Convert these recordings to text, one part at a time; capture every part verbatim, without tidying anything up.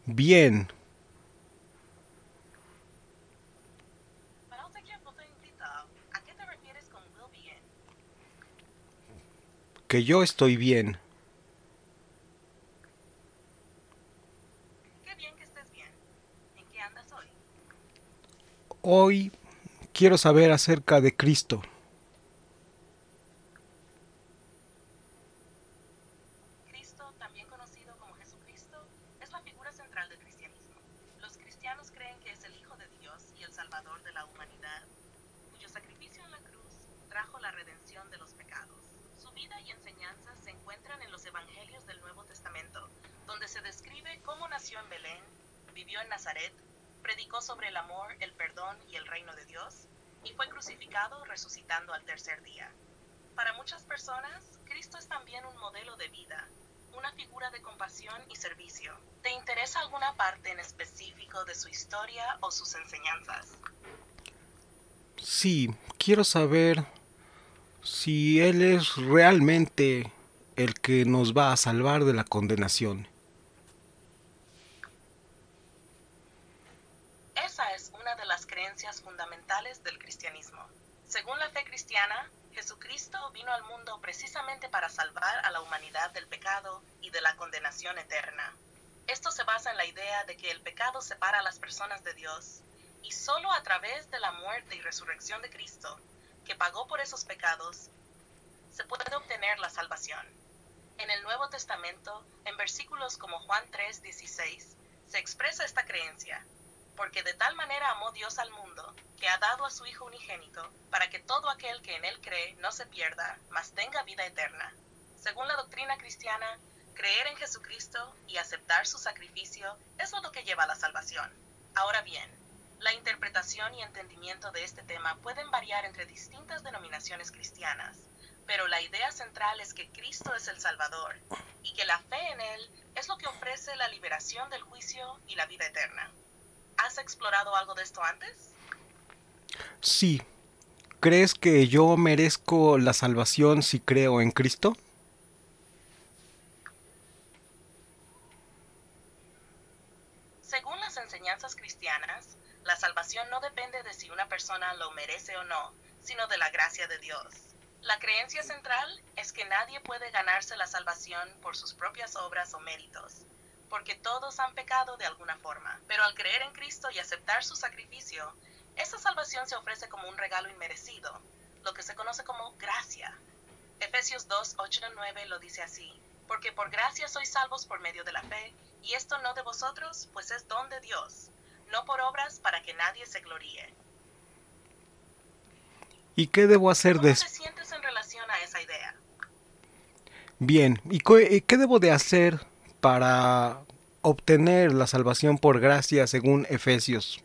Bien, Para usted que voto invitado, ¿a qué te refieres con will be in? que yo estoy bien. Qué bien que estés bien. ¿En qué andas hoy? Hoy quiero saber acerca de Cristo. Cristo, también conocido como Jesucristo, es la figura central del cristianismo. Los cristianos creen que es el Hijo de Dios y el Salvador de la humanidad, cuyo sacrificio en la cruz trajo la redención de los pecados. Su vida y enseñanzas se encuentran en los Evangelios del Nuevo Testamento, donde se describe cómo nació en Belén, vivió en Nazaret, predicó sobre el amor, el perdón y el reino de Dios, y fue crucificado resucitando al tercer día. Para muchas personas, Cristo es también un modelo de vida, una figura de compasión y servicio. ¿Te interesa alguna parte en específico de su historia o sus enseñanzas? Sí, quiero saber si Él es realmente el que nos va a salvar de la condenación. Esa es una de las creencias fundamentales del cristianismo. Según la fe cristiana, Jesucristo vino al mundo precisamente para salvar a la humanidad del pecado y de la condenación eterna. Esto se basa en la idea de que el pecado separa a las personas de Dios, y solo a través de la muerte y resurrección de Cristo, que pagó por esos pecados, se puede obtener la salvación. En el Nuevo Testamento, en versículos como Juan tres dieciséis, se expresa esta creencia: porque de tal manera amó Dios al mundo, que ha dado a su Hijo unigénito, para que todo aquel que en él cree no se pierda, mas tenga vida eterna. Según la doctrina cristiana, creer en Jesucristo y aceptar su sacrificio es lo que lleva a la salvación. Ahora bien, la interpretación y entendimiento de este tema pueden variar entre distintas denominaciones cristianas, pero la idea central es que Cristo es el Salvador y que la fe en Él es lo que ofrece la liberación del juicio y la vida eterna. ¿Has explorado algo de esto antes? Sí, ¿crees que yo merezco la salvación si creo en Cristo? Según las enseñanzas cristianas, la salvación no depende de si una persona lo merece o no, sino de la gracia de Dios. La creencia central es que nadie puede ganarse la salvación por sus propias obras o méritos, porque todos han pecado de alguna forma. Pero al creer en Cristo y aceptar su sacrificio, esa salvación se ofrece como un regalo inmerecido, lo que se conoce como gracia. Efesios dos, ocho y nueve lo dice así: porque por gracia sois salvos por medio de la fe, y esto no de vosotros, pues es don de Dios, no por obras para que nadie se gloríe. ¿Y qué debo hacer ¿Cómo te des sientes en relación a esa idea? Bien, ¿y co- y qué debo de hacer para obtener la salvación por gracia según Efesios?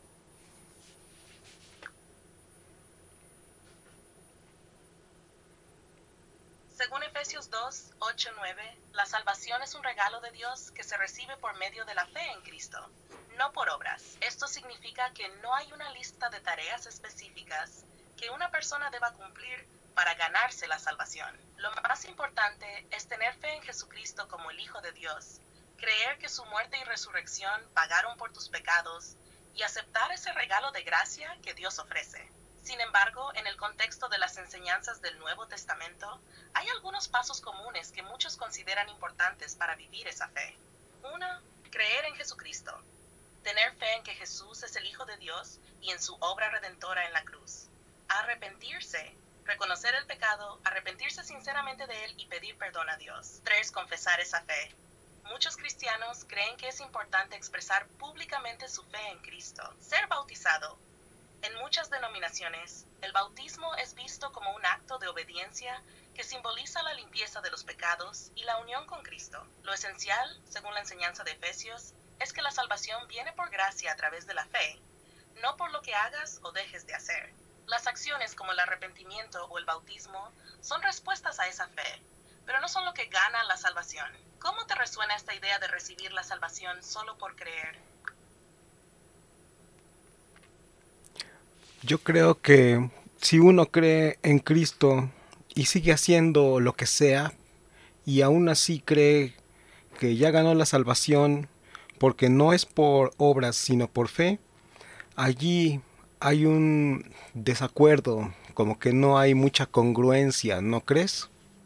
Según Efesios dos, ocho y nueve, la salvación es un regalo de Dios que se recibe por medio de la fe en Cristo, no por obras. Esto significa que no hay una lista de tareas específicas que una persona deba cumplir para ganarse la salvación. Lo más importante es tener fe en Jesucristo como el Hijo de Dios, creer que su muerte y resurrección pagaron por tus pecados y aceptar ese regalo de gracia que Dios ofrece. Sin embargo, en el contexto de las enseñanzas del Nuevo Testamento, hay algunos pasos comunes que muchos consideran importantes para vivir esa fe. Uno, creer en Jesucristo. Tener fe en que Jesús es el Hijo de Dios y en su obra redentora en la cruz. Arrepentirse. Reconocer el pecado, arrepentirse sinceramente de él y pedir perdón a Dios. Tres, confesar esa fe. Muchos cristianos creen que es importante expresar públicamente su fe en Cristo. Ser bautizado. En muchas denominaciones, el bautismo es visto como un acto de obediencia que simboliza la limpieza de los pecados y la unión con Cristo. Lo esencial, según la enseñanza de Efesios, es que la salvación viene por gracia a través de la fe, no por lo que hagas o dejes de hacer. Las acciones como el arrepentimiento o el bautismo son respuestas a esa fe, pero no son lo que gana la salvación. ¿Cómo te resuena esta idea de recibir la salvación solo por creer? Yo creo que si uno cree en Cristo y sigue haciendo lo que sea y aún así cree que ya ganó la salvación, porque no es por obras, sino por fe, allí hay un desacuerdo, como que no hay mucha congruencia, ¿no crees?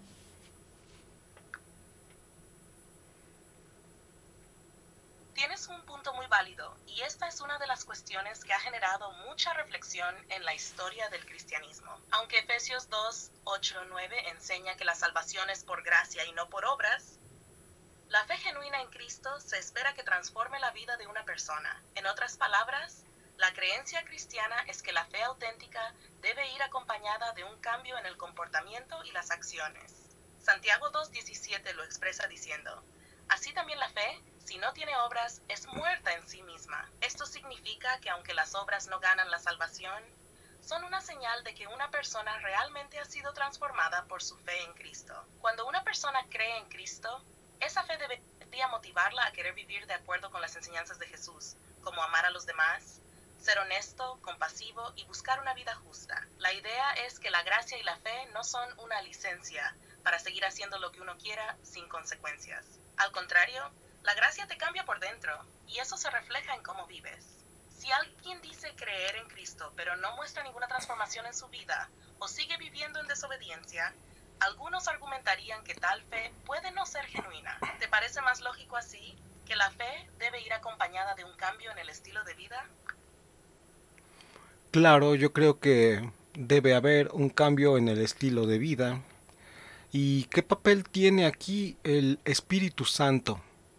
Tienes un punto muy válido, y esta es una de las cuestiones que ha generado mucha reflexión en la historia del cristianismo. Aunque Efesios dos, ocho, nueve enseña que la salvación es por gracia y no por obras, la fe genuina en Cristo se espera que transforme la vida de una persona. En otras palabras, la creencia cristiana es que la fe auténtica debe ir acompañada de un cambio en el comportamiento y las acciones. Santiago dos diecisiete lo expresa diciendo: así también la fe, si no tiene obras, es muerta en sí misma. Esto significa que aunque las obras no ganan la salvación, son una señal de que una persona realmente ha sido transformada por su fe en Cristo. Cuando una persona cree en Cristo, esa fe debería motivarla a querer vivir de acuerdo con las enseñanzas de Jesús, como amar a los demás, ser honesto, compasivo y buscar una vida justa. La idea es que la gracia y la fe no son una licencia para seguir haciendo lo que uno quiera sin consecuencias. Al contrario, la gracia te cambia por dentro, y eso se refleja en cómo vives. Si alguien dice creer en Cristo, pero no muestra ninguna transformación en su vida, o sigue viviendo en desobediencia, algunos argumentarían que tal fe puede no ser genuina. ¿Te parece más lógico así, que la fe debe ir acompañada de un cambio en el estilo de vida? Claro, yo creo que debe haber un cambio en el estilo de vida. ¿Y qué papel tiene aquí el Espíritu Santo?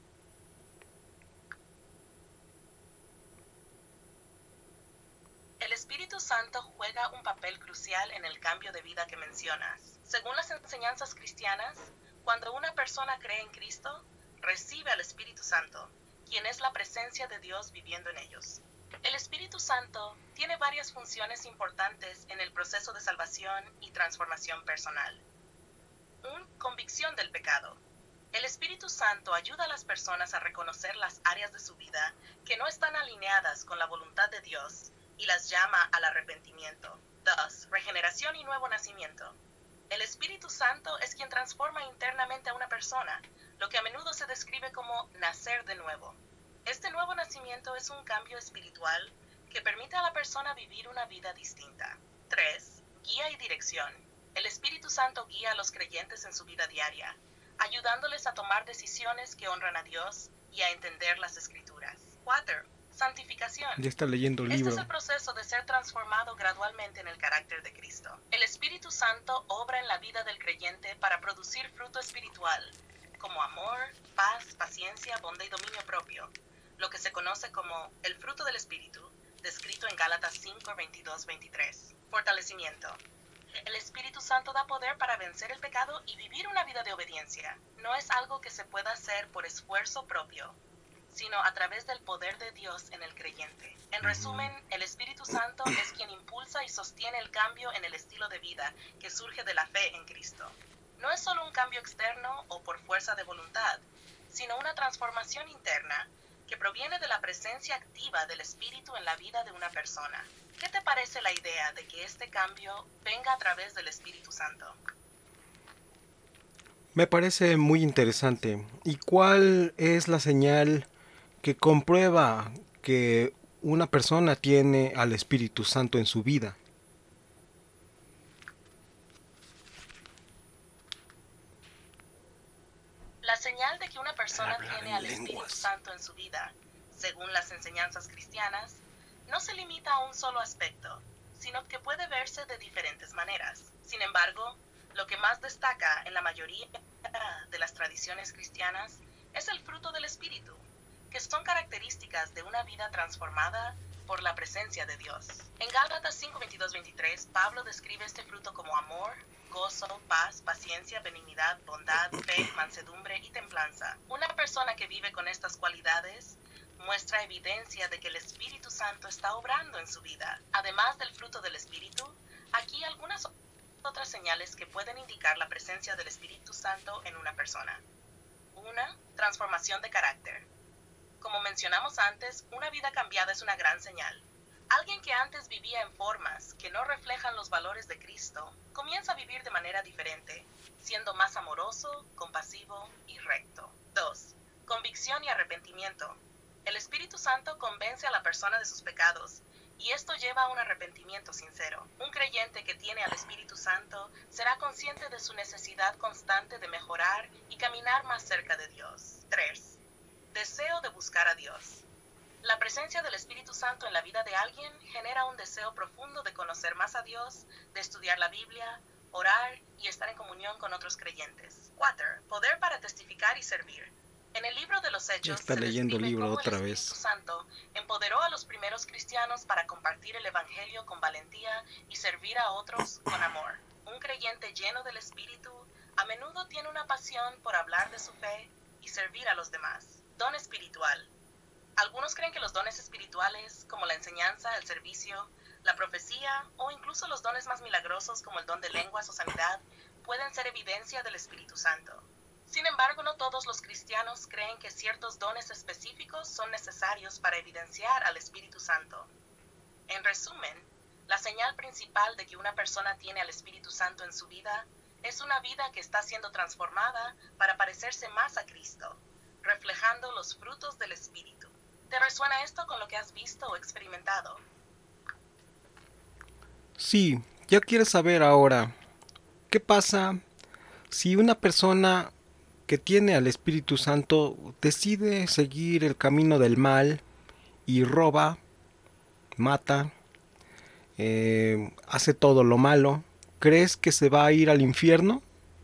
El Espíritu Santo juega un papel crucial en el cambio de vida que mencionas. Según las enseñanzas cristianas, cuando una persona cree en Cristo, recibe al Espíritu Santo, quien es la presencia de Dios viviendo en ellos. El Espíritu Santo tiene varias funciones importantes en el proceso de salvación y transformación personal. uno. Convicción del pecado. El Espíritu Santo ayuda a las personas a reconocer las áreas de su vida que no están alineadas con la voluntad de Dios y las llama al arrepentimiento. dos. Regeneración y nuevo nacimiento. El Espíritu Santo es quien transforma internamente a una persona, lo que a menudo se describe como nacer de nuevo. Este nuevo nacimiento es un cambio espiritual que permite a la persona vivir una vida distinta. tres. Guía y dirección. El Espíritu Santo guía a los creyentes en su vida diaria, ayudándoles a tomar decisiones que honran a Dios y a entender las Escrituras. cuatro. Santificación. Ya está leyendo el Este es libro. el proceso de ser transformado gradualmente en el carácter de Cristo. El Espíritu Santo obra en la vida del creyente para producir fruto espiritual, como amor, paz, paciencia, bondad y dominio propio, lo que se conoce como el fruto del Espíritu, descrito en Gálatas cinco, veintidós, veintitrés. Fortalecimiento. El Espíritu Santo da poder para vencer el pecado y vivir una vida de obediencia. No es algo que se pueda hacer por esfuerzo propio, sino a través del poder de Dios en el creyente. En resumen, el Espíritu Santo es quien impulsa y sostiene el cambio en el estilo de vida que surge de la fe en Cristo. No es solo un cambio externo o por fuerza de voluntad, sino una transformación interna que proviene de la presencia activa del Espíritu en la vida de una persona. ¿Qué te parece la idea de que este cambio venga a través del Espíritu Santo? Me parece muy interesante. ¿Y cuál es la señal que comprueba que una persona tiene al Espíritu Santo en su vida? La señal de que una persona Hablar tiene en al Espíritu lenguas. Santo en su vida, según las enseñanzas cristianas, no se limita a un solo aspecto, sino que puede verse de diferentes maneras. Sin embargo, lo que más destaca en la mayoría de las tradiciones cristianas es el fruto del Espíritu, que son características de una vida transformada por la presencia de Dios. En Gálatas cinco, veintidós, veintitrés, Pablo describe este fruto como amor, gozo, paz, paciencia, benignidad, bondad, fe, mansedumbre y templanza. Una persona que vive con estas cualidades muestra evidencia de que el Espíritu Santo está obrando en su vida. Además del fruto del Espíritu, aquí algunas otras señales que pueden indicar la presencia del Espíritu Santo en una persona. Una, transformación de carácter. Como mencionamos antes, una vida cambiada es una gran señal. Alguien que antes vivía en formas que no reflejan los valores de Cristo, comienza a vivir de manera diferente, siendo más amoroso, compasivo y recto. dos. Convicción y arrepentimiento. El Espíritu Santo convence a la persona de sus pecados, y esto lleva a un arrepentimiento sincero. Un creyente que tiene al Espíritu Santo será consciente de su necesidad constante de mejorar y caminar más cerca de Dios. tres. Deseo de buscar a Dios. La presencia del Espíritu Santo en la vida de alguien genera un deseo profundo de conocer más a Dios, de estudiar la Biblia, orar y estar en comunión con otros creyentes. cuatro. Poder para testificar y servir. En el libro de los Ya Hechos está se leyendo el describe libro cómo otra el vez. Espíritu Santo empoderó a los primeros cristianos para compartir el Evangelio con valentía y servir a otros con amor. Un creyente lleno del Espíritu a menudo tiene una pasión por hablar de su fe y servir a los demás. Don espiritual. Algunos creen que los dones espirituales, como la enseñanza, el servicio, la profecía o incluso los dones más milagrosos como el don de lenguas o sanidad, pueden ser evidencia del Espíritu Santo. Sin embargo, no todos los cristianos creen que ciertos dones específicos son necesarios para evidenciar al Espíritu Santo. En resumen, la señal principal de que una persona tiene al Espíritu Santo en su vida es una vida que está siendo transformada para parecerse más a Cristo, reflejando los frutos del Espíritu. ¿Te resuena esto con lo que has visto o experimentado? Sí, ya quieres saber ahora, ¿qué pasa si una persona que tiene al Espíritu Santo decide seguir el camino del mal y roba, mata, eh, hace todo lo malo? ¿Crees que se va a ir al infierno?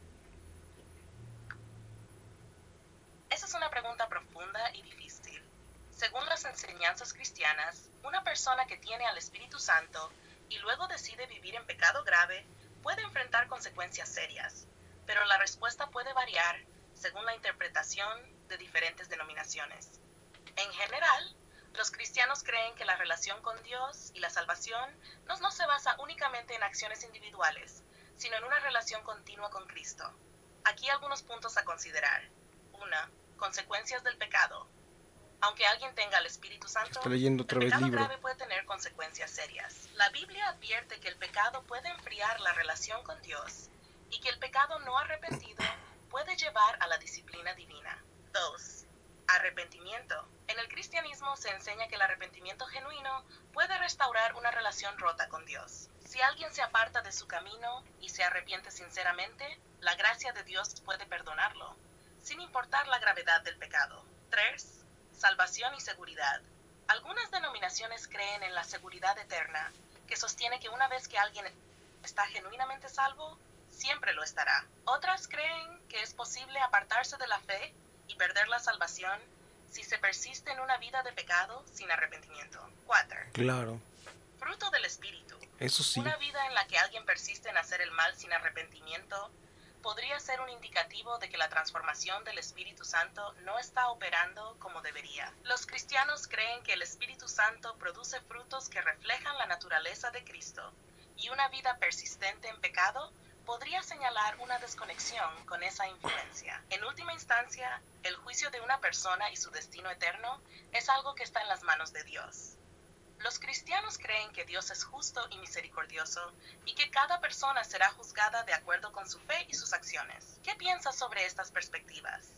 Esa es una pregunta profunda y difícil. Según las enseñanzas cristianas, una persona que tiene al Espíritu Santo y luego decide vivir en pecado grave puede enfrentar consecuencias serias, pero la respuesta puede variar según la interpretación de diferentes denominaciones. En general, los cristianos creen que la relación con Dios y la salvación no, no se basa únicamente en acciones individuales, sino en una relación continua con Cristo. Aquí algunos puntos a considerar. uno. Consecuencias del pecado. Aunque alguien tenga el Espíritu Santo, Está leyendo otra el vez pecado libro. grave puede tener consecuencias serias. La Biblia advierte que el pecado puede enfriar la relación con Dios y que el pecado no arrepentido puede llevar a la disciplina divina. dos. Arrepentimiento. En el cristianismo se enseña que el arrepentimiento genuino puede restaurar una relación rota con Dios. Si alguien se aparta de su camino y se arrepiente sinceramente, la gracia de Dios puede perdonarlo, sin importar la gravedad del pecado. tres. Salvación y seguridad. Algunas denominaciones creen en la seguridad eterna, que sostiene que una vez que alguien está genuinamente salvo, siempre lo estará. Otras creen que es posible apartarse de la fe y perder la salvación si se persiste en una vida de pecado sin arrepentimiento. cuatro. Claro, Fruto del Espíritu. eso sí. Una vida en la que alguien persiste en hacer el mal sin arrepentimiento podría ser un indicativo de que la transformación del Espíritu Santo no está operando como debería. Los cristianos creen que el Espíritu Santo produce frutos que reflejan la naturaleza de Cristo, y una vida persistente en pecado podría señalar una desconexión con esa influencia. En última instancia, el juicio de una persona y su destino eterno es algo que está en las manos de Dios. Los cristianos creen que Dios es justo y misericordioso y que cada persona será juzgada de acuerdo con su fe y sus acciones. ¿Qué piensas sobre estas perspectivas?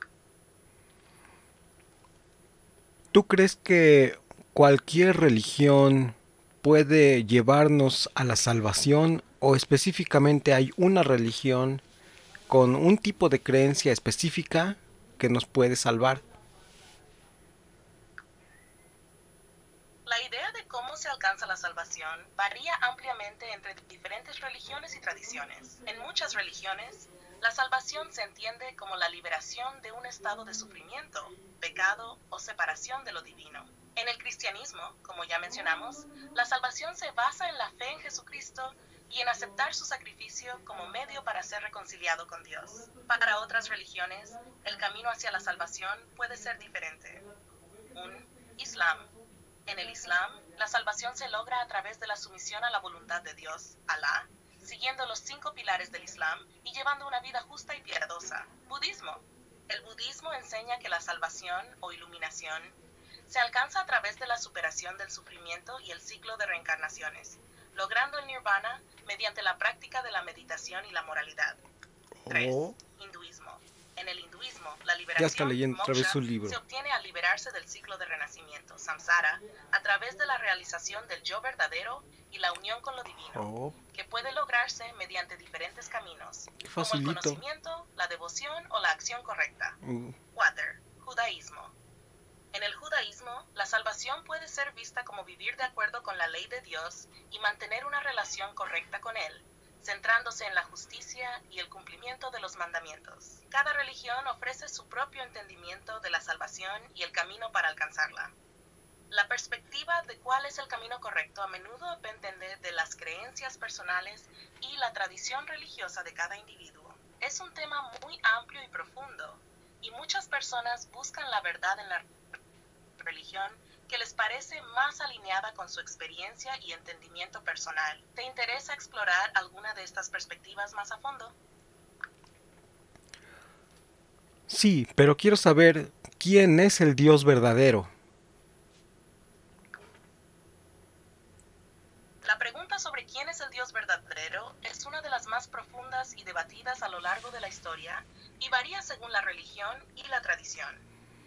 ¿Tú crees que cualquier religión puede llevarnos a la salvación o específicamente hay una religión con un tipo de creencia específica que nos puede salvar? La idea de cómo se alcanza la salvación varía ampliamente entre diferentes religiones y tradiciones. En muchas religiones, la salvación se entiende como la liberación de un estado de sufrimiento, pecado o separación de lo divino. En el cristianismo, como ya mencionamos, la salvación se basa en la fe en Jesucristo y en aceptar su sacrificio como medio para ser reconciliado con Dios. Para otras religiones, el camino hacia la salvación puede ser diferente. Un Islam. En el Islam, la salvación se logra a través de la sumisión a la voluntad de Dios, Alá, siguiendo los cinco pilares del Islam y llevando una vida justa y piadosa. Budismo. El budismo enseña que la salvación o iluminación se alcanza a través de la superación del sufrimiento y el ciclo de reencarnaciones, logrando el nirvana mediante la práctica de la meditación y la moralidad. tres. Oh. Hinduismo. En el hinduismo, la Ya está liberación leyendo otra vez moksha su libro. se obtiene al liberarse del ciclo de renacimiento, samsara, a través de la realización del yo verdadero y la unión con lo divino, Oh, que puede lograrse mediante diferentes caminos, qué como el facilito. conocimiento, la devoción o la acción correcta. Mm, cuatro. Judaísmo. En el judaísmo, la salvación puede ser vista como vivir de acuerdo con la ley de Dios y mantener una relación correcta con Él, centrándose en la justicia y el cumplimiento de los mandamientos. Cada religión ofrece su propio entendimiento de la salvación y el camino para alcanzarla. La perspectiva de cuál es el camino correcto a menudo depende de las creencias personales y la tradición religiosa de cada individuo. Es un tema muy amplio y profundo, y muchas personas buscan la verdad en la religión que les parece más alineada con su experiencia y entendimiento personal. ¿Te interesa explorar alguna de estas perspectivas más a fondo? Sí, pero quiero saber quién es el Dios verdadero. La pregunta sobre quién es el Dios verdadero es una de las más profundas y debatidas a lo largo de la historia y varía según la religión y la tradición.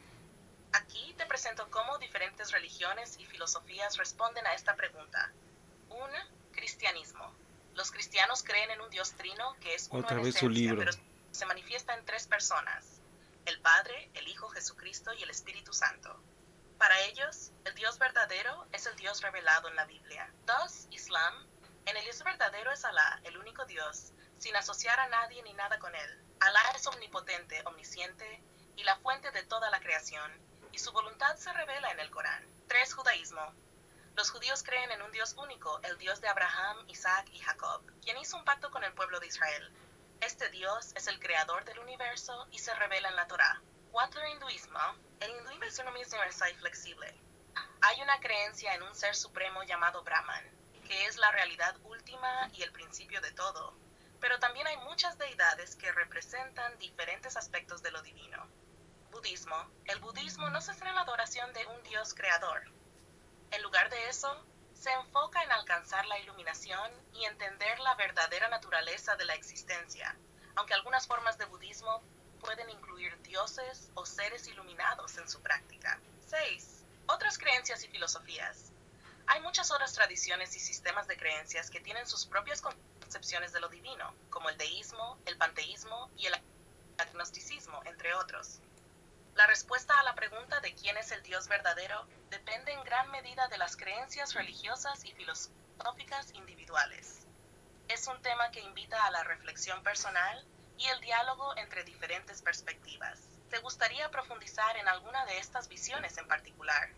Aquí te presento cómo diferentes religiones y filosofías responden a esta pregunta. uno. Cristianismo. Los cristianos creen en un Dios trino que es uno Otra en vez su esencia, libro. pero se manifiesta en tres personas: el Padre, el Hijo Jesucristo y el Espíritu Santo. Para ellos, el Dios verdadero es el Dios revelado en la Biblia. dos. Islam. En el Dios verdadero es Alá, el único Dios, sin asociar a nadie ni nada con él. Alá es omnipotente, omnisciente y la fuente de toda la creación, y su voluntad se revela en el Corán. tres. Judaísmo. Los judíos creen en un Dios único, el Dios de Abraham, Isaac y Jacob, quien hizo un pacto con el pueblo de Israel. Este Dios es el creador del universo y se revela en la Torá. cuatro. Hinduismo. El hinduismo es uno mismo universal y flexible. Hay una creencia en un ser supremo llamado Brahman, que es la realidad última y el principio de todo, pero también hay muchas deidades que representan diferentes aspectos de lo divino. Budismo. El budismo no se centra en la adoración de un Dios creador. En lugar de eso, se enfoca en alcanzar la iluminación y entender la verdadera naturaleza de la existencia, aunque algunas formas de budismo pueden incluir dioses o seres iluminados en su práctica. seis. Otras creencias y filosofías. Hay muchas otras tradiciones y sistemas de creencias que tienen sus propias concepciones de lo divino, como el deísmo, el panteísmo y el agnosticismo, entre otros. La respuesta a la pregunta de quién es el Dios verdadero depende en gran medida de las creencias religiosas y filosóficas individuales. Es un tema que invita a la reflexión personal y el diálogo entre diferentes perspectivas. ¿Te gustaría profundizar en alguna de estas visiones en particular?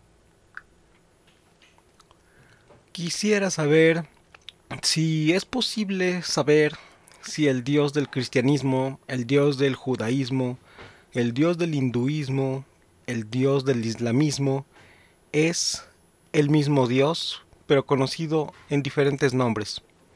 Quisiera saber si es posible saber si el Dios del cristianismo, el Dios del judaísmo, el Dios del hinduismo, el Dios del islamismo es el mismo Dios, pero conocido en diferentes nombres.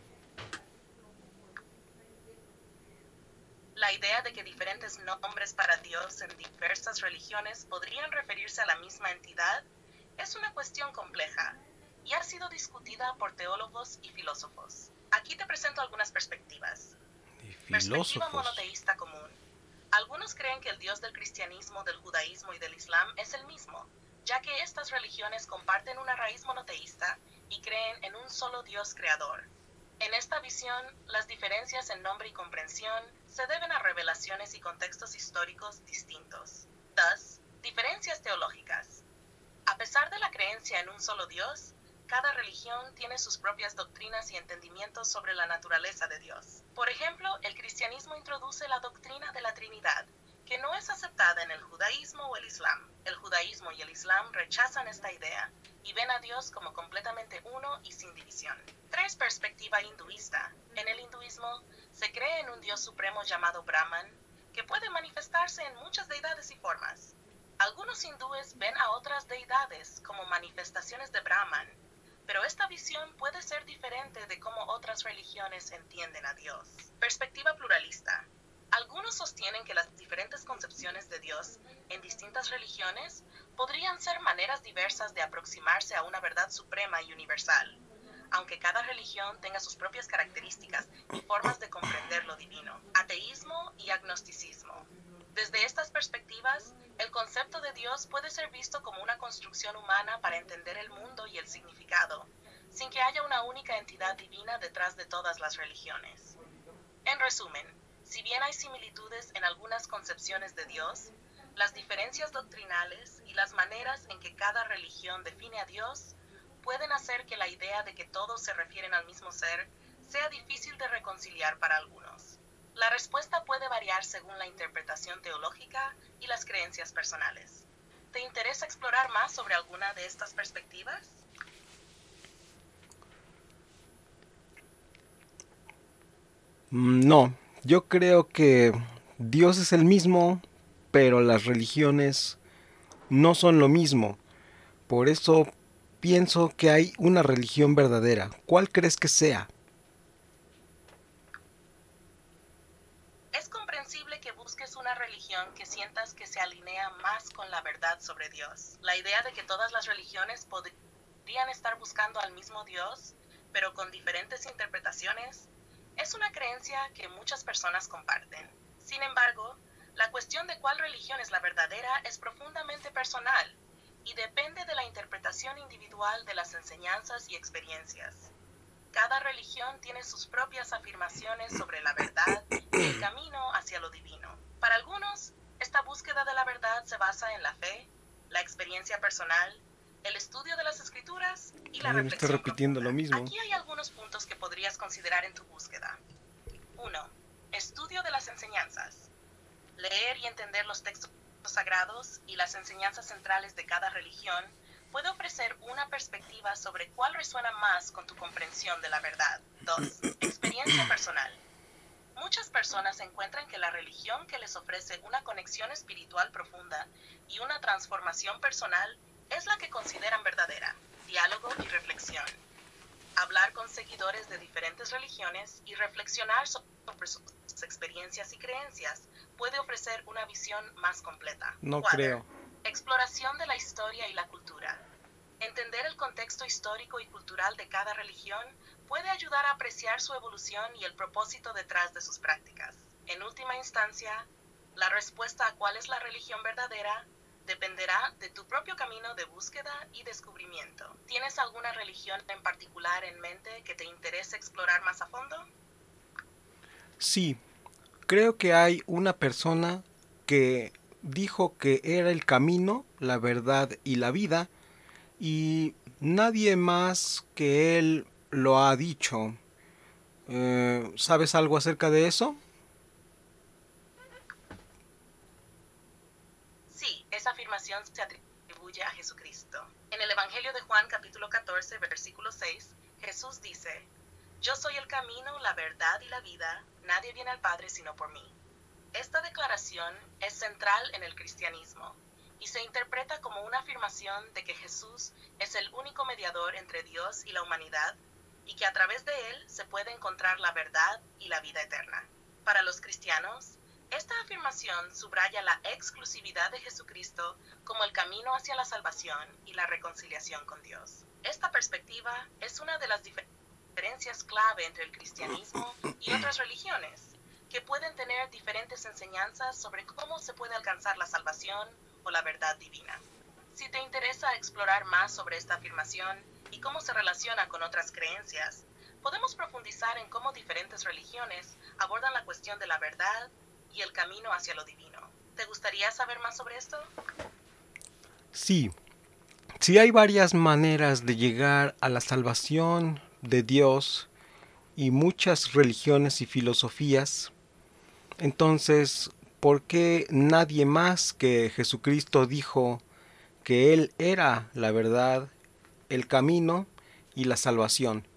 La idea de que diferentes nombres para Dios en diversas religiones podrían referirse a la misma entidad es una cuestión compleja y ha sido discutida por teólogos y filósofos. Aquí te presento algunas perspectivas. Perspectiva monoteísta común. Algunos creen que el Dios del cristianismo, del judaísmo y del islam es el mismo, ya que estas religiones comparten una raíz monoteísta y creen en un solo Dios creador. En esta visión, las diferencias en nombre y comprensión se deben a revelaciones y contextos históricos distintos. dos. Diferencias teológicas. A pesar de la creencia en un solo Dios, cada religión tiene sus propias doctrinas y entendimientos sobre la naturaleza de Dios. Por ejemplo, el cristianismo introduce la doctrina de la Trinidad, que no es aceptada en el judaísmo o el islam. El judaísmo y el islam rechazan esta idea y ven a Dios como completamente uno y sin división. tres. Perspectiva hinduista. En el hinduismo se cree en un Dios supremo llamado Brahman, que puede manifestarse en muchas deidades y formas. Algunos hindúes ven a otras deidades como manifestaciones de Brahman, pero esta visión puede ser diferente de cómo otras religiones entienden a Dios. Perspectiva pluralista. Algunos sostienen que las diferentes concepciones de Dios en distintas religiones podrían ser maneras diversas de aproximarse a una verdad suprema y universal, aunque cada religión tenga sus propias características y formas de comprender lo divino. Ateísmo y agnosticismo. Desde estas perspectivas, el concepto de Dios puede ser visto como una construcción humana para entender el mundo y el significado, sin que haya una única entidad divina detrás de todas las religiones. En resumen, si bien hay similitudes en algunas concepciones de Dios, las diferencias doctrinales y las maneras en que cada religión define a Dios pueden hacer que la idea de que todos se refieren al mismo ser sea difícil de reconciliar para algunos. La respuesta puede variar según la interpretación teológica y las creencias personales. ¿Te interesa explorar más sobre alguna de estas perspectivas? No, yo creo que Dios es el mismo, pero las religiones no son lo mismo. Por eso pienso que hay una religión verdadera. ¿Cuál crees que sea? Es comprensible que busques una religión que sientas que se alinea más con la verdad sobre Dios. La idea de que todas las religiones podrían estar buscando al mismo Dios, pero con diferentes interpretaciones, es una creencia que muchas personas comparten. Sin embargo, la cuestión de cuál religión es la verdadera es profundamente personal y depende de la interpretación individual de las enseñanzas y experiencias. Cada religión tiene sus propias afirmaciones sobre la verdad y el camino hacia lo divino. Para algunos, esta búsqueda de la verdad se basa en la fe, la experiencia personal, el estudio de las escrituras y la Ay, me está reflexión repitiendo profunda. lo mismo. Aquí hay algunos puntos que podrías considerar en tu búsqueda. uno. Estudio de las enseñanzas. Leer y entender los textos sagrados y las enseñanzas centrales de cada religión puede ofrecer una perspectiva sobre cuál resuena más con tu comprensión de la verdad. dos. Experiencia personal. Muchas personas encuentran que la religión que les ofrece una conexión espiritual profunda y una transformación personal es la que consideran verdadera. Diálogo y reflexión. Hablar con seguidores de diferentes religiones y reflexionar sobre sus experiencias y creencias puede ofrecer una visión más completa. No cuatro. creo. Exploración de la historia y la cultura. Entender el contexto histórico y cultural de cada religión puede ayudar a apreciar su evolución y el propósito detrás de sus prácticas. En última instancia, la respuesta a cuál es la religión verdadera dependerá de tu propio camino de búsqueda y descubrimiento. ¿Tienes alguna religión en particular en mente que te interese explorar más a fondo? Sí, creo que hay una persona que dijo que era el camino, la verdad y la vida, y nadie más que él lo ha dicho. Eh, ¿Sabes algo acerca de eso? Sí, esa afirmación se atribuye a Jesucristo. En el Evangelio de Juan capítulo catorce, versículo seis, Jesús dice: Yo soy el camino, la verdad y la vida, nadie viene al Padre sino por mí. Esta declaración es central en el cristianismo y se interpreta como una afirmación de que Jesús es el único mediador entre Dios y la humanidad y que a través de él se puede encontrar la verdad y la vida eterna. Para los cristianos, esta afirmación subraya la exclusividad de Jesucristo como el camino hacia la salvación y la reconciliación con Dios. Esta perspectiva es una de las diferencias clave entre el cristianismo y otras religiones, que pueden tener diferentes enseñanzas sobre cómo se puede alcanzar la salvación o la verdad divina. Si te interesa explorar más sobre esta afirmación y cómo se relaciona con otras creencias, podemos profundizar en cómo diferentes religiones abordan la cuestión de la verdad y el camino hacia lo divino. ¿Te gustaría saber más sobre esto? Sí, sí hay varias maneras de llegar a la salvación de Dios y muchas religiones y filosofías. Entonces, ¿por qué nadie más que Jesucristo dijo que Él era la verdad, el camino y la salvación?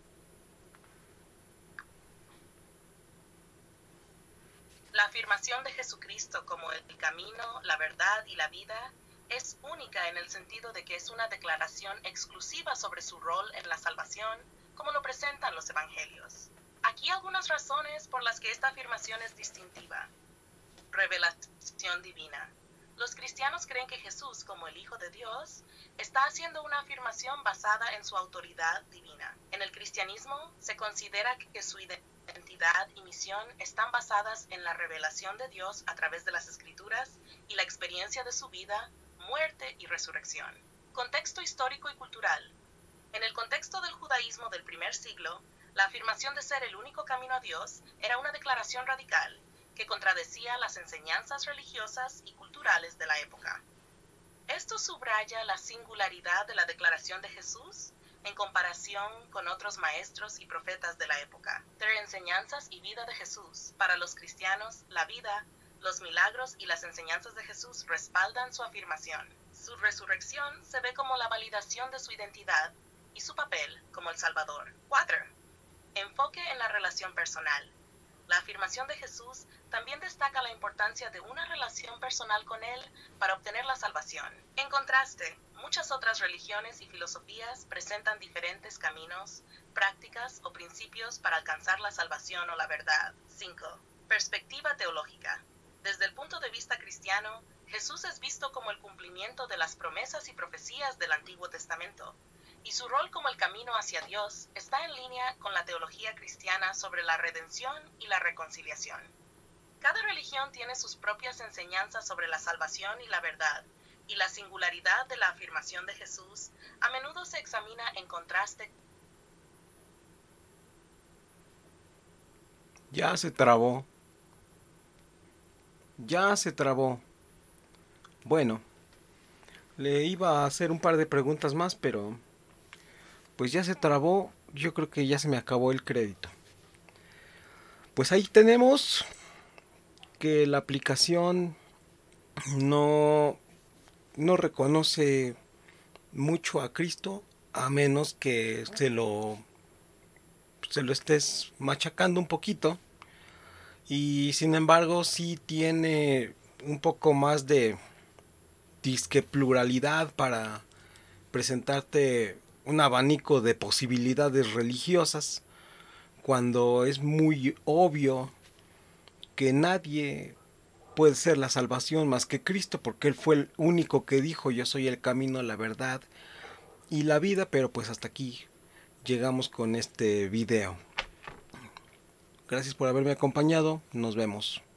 La afirmación de Jesucristo como el camino, la verdad y la vida es única en el sentido de que es una declaración exclusiva sobre su rol en la salvación, como lo presentan los evangelios. Aquí algunas razones por las que esta afirmación es distintiva. Revelación divina. Los cristianos creen que Jesús, como el Hijo de Dios, está haciendo una afirmación basada en su autoridad divina. En el cristianismo cristianismo se considera que su identidad y misión están basadas en la revelación de Dios a través de las Escrituras y la experiencia de su vida, muerte y resurrección. Contexto histórico y cultural. En el contexto del judaísmo del primer siglo, la afirmación de ser el único camino a Dios era una declaración radical que contradecía las enseñanzas religiosas y culturales de la época. Esto subraya la singularidad de la declaración de Jesús en comparación con otros maestros y profetas de la época. Entre enseñanzas y vida de Jesús, para los cristianos, la vida, los milagros y las enseñanzas de Jesús respaldan su afirmación. Su resurrección se ve como la validación de su identidad y su papel como el Salvador. cuatro. Enfoque en la relación personal. La afirmación de Jesús también destaca la importancia de una relación personal con Él para obtener la salvación. En contraste, muchas otras religiones y filosofías presentan diferentes caminos, prácticas o principios para alcanzar la salvación o la verdad. cinco. Perspectiva teológica. Desde el punto de vista cristiano, Jesús es visto como el cumplimiento de las promesas y profecías del Antiguo Testamento, y su rol como el camino hacia Dios está en línea con la teología cristiana sobre la redención y la reconciliación. Cada religión tiene sus propias enseñanzas sobre la salvación y la verdad, y la singularidad de la afirmación de Jesús a menudo se examina en contraste. Ya se trabó. Ya se trabó. Bueno, le iba a hacer un par de preguntas más, pero pues ya se trabó. Yo creo que ya se me acabó el crédito. Pues ahí tenemos que la aplicación no, no reconoce mucho a Cristo a menos que se lo, se lo estés machacando un poquito. Y sin embargo sí tiene un poco más de disque pluralidad para presentarte un abanico de posibilidades religiosas, cuando es muy obvio que nadie puede ser la salvación más que Cristo, porque Él fue el único que dijo: yo soy el camino, la verdad y la vida. Pero pues hasta aquí llegamos con este video. Gracias por haberme acompañado. Nos vemos.